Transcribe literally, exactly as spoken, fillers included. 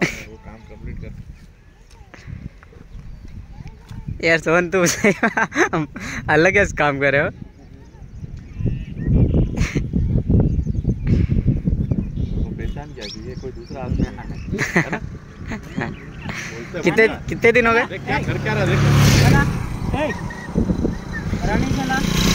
वो काम कंप्लीट कर यार सोहन तू अलग कैसे काम कर रहे हो? वो पहचान गया कि ये कोई दूसरा आदमी है ना? कितने कितने दिन हो गए? देख क्या कर क्या रहा देख।